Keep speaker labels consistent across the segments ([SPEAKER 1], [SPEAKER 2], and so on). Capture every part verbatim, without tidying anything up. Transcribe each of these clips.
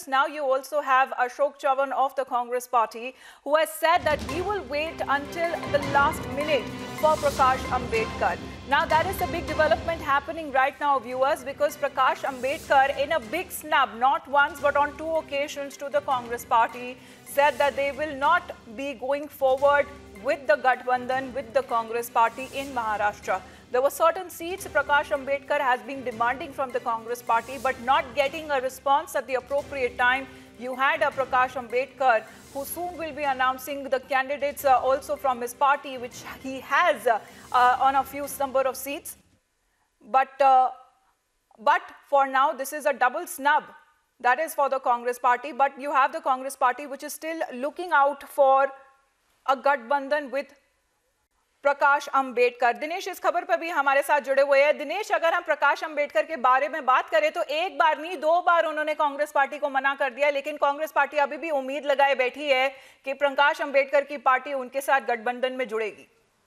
[SPEAKER 1] now you also have Ashok Chavan of the Congress party, who has said that he will wait until the last minute for Prakash Ambedkar. Now that is a big development happening right now, viewers, because Prakash Ambedkar, in a big snub, not once but on two occasions to the Congress party, said that they will not be going forward with the Gathbandhan, with the Congress party in Maharashtra. There were certain seats Prakash Ambedkar has been demanding from the Congress party, but not getting a response at the appropriate time. You had a Prakash Ambedkar, who soon will be announcing the candidates uh, also from his party, which he has uh, uh, on a few number of seats. But, uh, but for now, this is a double snub. That is for the Congress party. But you have the Congress party, which is still looking out for a Gathbandhan with प्रकाश अंबेडकर. दिनेश इस खबर पर भी हमारे साथ जुड़े हुए हैं. दिनेश, अगर हम प्रकाश अंबेडकर के बारे में बात करें तो एक बार नहीं दो बार उन्होंने कांग्रेस पार्टी को मना कर दिया, लेकिन कांग्रेस पार्टी अभी भी उम्मीद लगाए बैठी है कि प्रकाश अंबेडकर की पार्टी उनके साथ गठबंधन में जुड़ेगी.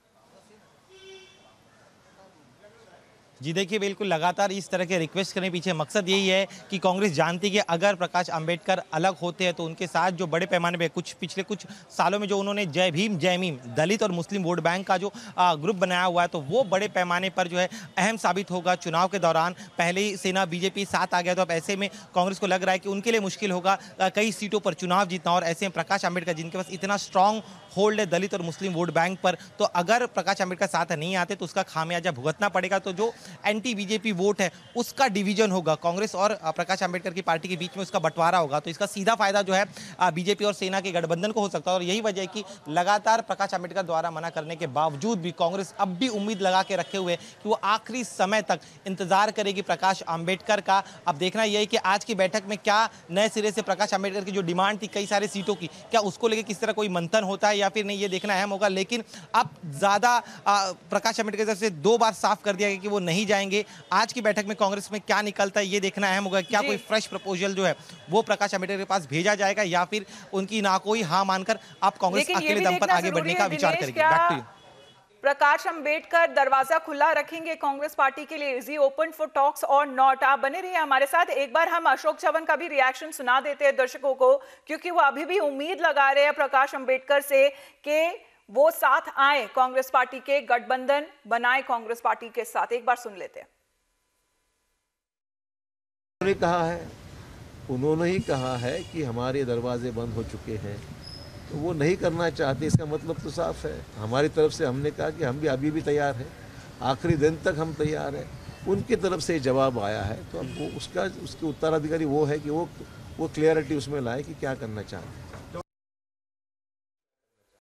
[SPEAKER 2] जी देखिए, बिल्कुल लगातार इस तरह के रिक्वेस्ट करने पीछे मकसद यही है कि कांग्रेस जानती है कि अगर प्रकाश अंबेडकर अलग होते हैं तो उनके साथ जो बड़े पैमाने पे कुछ पिछले कुछ सालों में जो उन्होंने जय भीम जय मीम दलित और मुस्लिम वोट बैंक का जो ग्रुप बनाया हुआ है, तो वो बड़े पैमाने पर जो है अहम साबित होगा चुनाव के दौरान. पहले ही सेना बीजेपी साथ आ गया, तो अब ऐसे में कांग्रेस को लग रहा है कि उनके लिए मुश्किल होगा कई सीटों पर चुनाव जीतना. और ऐसे में प्रकाश अंबेडकर, जिनके पास इतना स्ट्रांग होल्ड है दलित और मुस्लिम वोट बैंक पर, तो अगर प्रकाश अंबेडकर साथ नहीं आते तो उसका खामियाजा भुगतना पड़ेगा. तो जो एंटी बीजेपी वोट है उसका डिवीजन होगा, कांग्रेस और प्रकाश अंबेडकर की पार्टी के बीच में उसका बंटवारा होगा. तो इसका सीधा फायदा जो है बीजेपी और सेना के गठबंधन को हो सकता है. और यही वजह है कि लगातार प्रकाश अंबेडकर द्वारा मना करने के बावजूद भी कांग्रेस अब भी उम्मीद लगा के रखे हुए कि वो आखिरी समय तक इंतजार करेगी प्रकाश अंबेडकर का. अब देखना यह है कि आज की बैठक में क्या नए सिरे से प्रकाश अंबेडकर की जो डिमांड थी कई सारे सीटों की, क्या उसको लेकर किस तरह कोई मंथन होता है या फिर नहीं, ये देखना अहम होगा. लेकिन अब ज्यादा प्रकाश अंबेडकर की तरफ से दो बार साफ कर दिया गया कि वो नहीं जाएंगे. आज की बैठक में कांग्रेस में क्या निकलता है ये देखना अहम होगा. क्या कोई फ्रेश प्रपोजल जो है वो प्रकाश अंबेडकर के पास भेजा जाएगा या फिर उनकी ना कोई हाँ मानकर आप कांग्रेस अकेले दम पर आगे बढ़ने का विचार करेगी. Back to you.
[SPEAKER 1] Prakash Ambedkar दरवाजा खुला रखेंगे कांग्रेस पार्टी के लिए? Is he open for talks or not? आप बने रहिए हमारे साथ. एक बार हम अशोक चवन का भी रिएक्शन सुना देते हैं दर्शकों को, क्योंकि वो अभी भी उम्मीद लगा रहे हैं प्रकाश अंबेडकर से कि वो साथ आए, कांग्रेस पार्टी के गठबंधन बनाए कांग्रेस पार्टी के साथ. एक बार सुन लेते हैं.
[SPEAKER 3] उन्होंने कहा है उन्होंने ही कहा है कि हमारे दरवाजे बंद हो चुके हैं, तो वो नहीं करना चाहते. इसका मतलब तो साफ है. हमारी तरफ से हमने कहा कि हम भी अभी भी तैयार हैं, आखिरी दिन तक हम तैयार हैं. उनकी तरफ से जवाब आया है, तो अब वो उसका उसके उत्तराधिकारी वो है कि वो वो क्लियरिटी उसमें लाए कि क्या करना चाहते हैं.